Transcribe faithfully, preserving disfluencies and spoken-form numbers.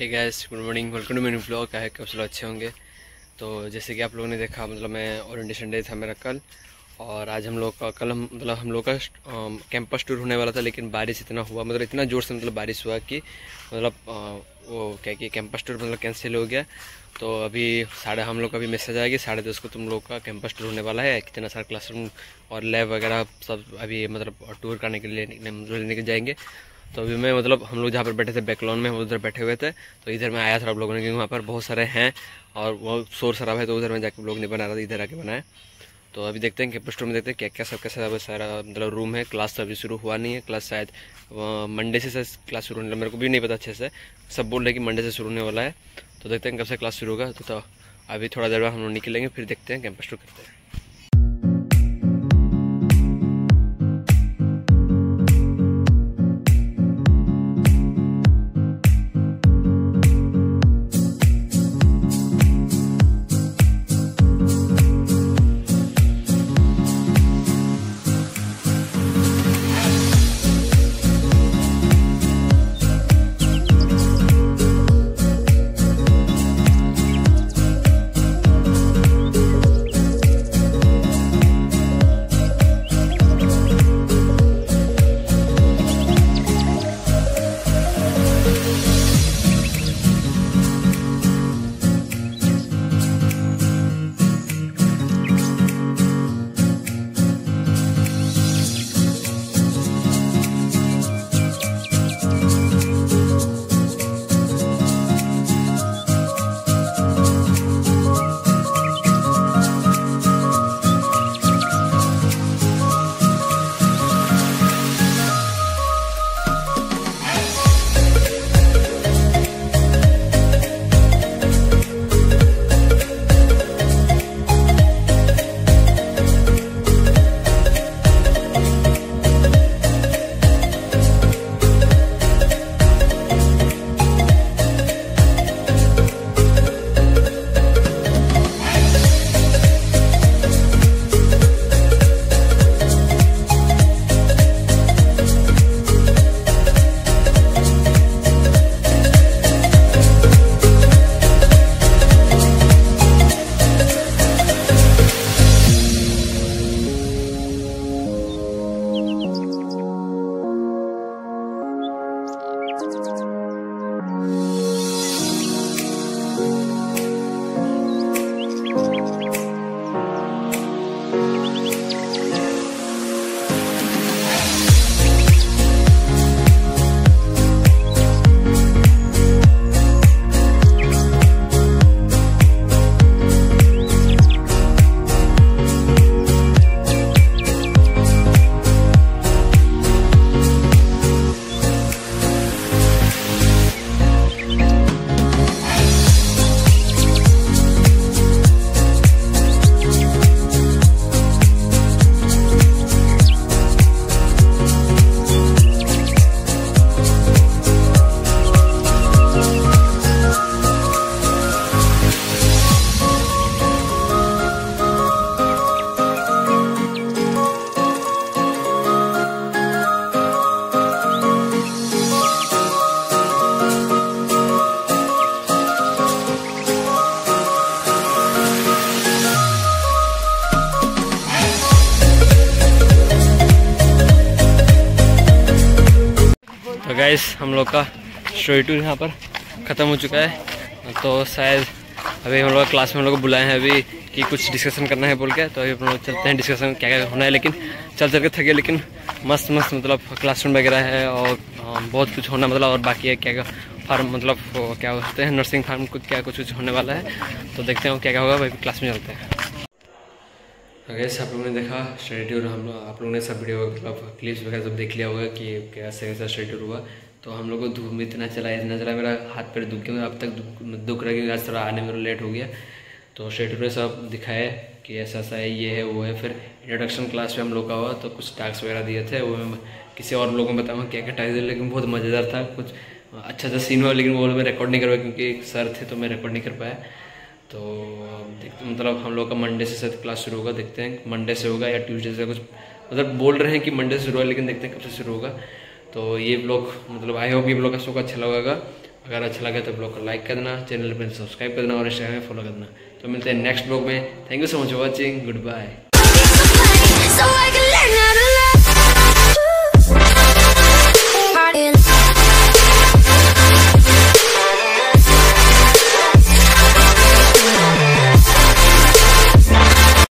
Hey guys, good morning, welcome to मेरे blog. का है कि आप लोग अच्छे होंगे। तो जैसे कि आप लोगों ने देखा, मतलब मैं ओरिएंटेशन डे था मेरा कल, और आज हम लोग का कल हम मतलब हम लोग का कैंपस टूर होने वाला था, लेकिन बारिश इतना हुआ, मतलब इतना ज़ोर से मतलब बारिश हुआ कि मतलब आ, वो क्या कि कैंपस टूर मतलब कैंसिल हो गया। तो अभी साढ़े हम लोग का भी मैसेज आएगी साढ़े दस को तुम लोग का कैंपस टूर होने वाला है। कितना सारा क्लासरूम और लैब वगैरह सब अभी मतलब टूर करने के लिए मतलब लेने के जाएंगे। तो अभी मैं मतलब हम लोग जहाँ पर बैठे थे बैकलॉन में, उधर बैठे हुए थे, तो इधर मैं आया था आप लोगों ने, क्योंकि वहाँ पर बहुत सारे हैं और वो शोर शराब है, तो उधर मैं जाकर ब्लॉग नहीं बना रहा था, इधर आके बनाया। तो अभी देखते हैं कैंपस टूर में, देखते हैं क्या क्या सब कैसा सारा मतलब रूम है। क्लास तो अभी शुरू हुआ नहीं है, क्लास शायद मंडे से से क्लास शुरू होने, मेरे को भी नहीं पता अच्छे से, सब बोल रहे हैं कि मंडे से शुरू होने वाला है। तो देखते हैं कब से क्लास शुरू होगा। तो, तो अभी थोड़ा देर बाद हम लोग निकलेंगे, फिर देखते हैं कैंपस टूर करते हैं। तो गाइस, हम लोग का स्टोरी टूर यहाँ पर ख़त्म हो चुका है। तो शायद अभी हम लोग क्लास में हम लोग को बुलाए हैं अभी कि कुछ डिस्कशन करना है बोल के। तो अभी हम लोग चलते हैं, डिस्कशन क्या क्या होना है, लेकिन चल चल के थके, लेकिन मस्त मस्त मतलब क्लासरूम वगैरह है और बहुत कुछ होना मतलब और बाकी है। क्या क्या फार्म मतलब क्या होते हैं, नर्सिंग फार्म को क्या कुछ कुछ होने वाला है। तो देखते हैं क्या क्या होगा, भाई क्लास में चलते हैं। तो गैस, आप लोगों ने देखा स्टडी टूर, हम लोग आप लोगों ने सब वीडियो मतलब क्लिप्स वगैरह सब देख लिया होगा कि कैसे कैसा स्टडी टूर हुआ। तो हम लोग को धूप में इतना चला इतना चला मेरा हाथ पैर दुख गया, अब तक दुख रहा, क्योंकि आज थोड़ा आने में लेट हो गया। तो स्टडी टूर सब दिखाया कि ऐसा ऐसा है, ये है वो है। फिर इंट्रोडक्शन क्लास में हम लोग का हुआ, तो कुछ टास्क वगैरह दिए थे, वो मैं किसी और लोगों को बताऊँगा क्या क्या टास्क दिए, लेकिन बहुत मज़ेदार था। कुछ अच्छा सा सीन हुआ, लेकिन वो मैं रिकॉर्ड नहीं कर पाया क्योंकि एक सर थे तो मैं रिकॉर्ड नहीं कर पाया। तो देखते मतलब हम लोग का मंडे से शायद क्लास शुरू होगा, देखते हैं मंडे से होगा या ट्यूसडे से, कुछ मतलब बोल रहे हैं कि मंडे से शुरू होगा, लेकिन देखते हैं कब से शुरू होगा। तो ये ब्लॉग मतलब आई होप ये ब्लॉग का शो अच्छा लगेगा। अगर अच्छा लगे तो ब्लॉग को लाइक कर देना, चैनल पर सब्सक्राइब कर देना और इंस्टाग्राम में फॉलो कर देना। तो मिलते हैं नेक्स्ट ब्लॉग में। Thank you so much for watching, good bye.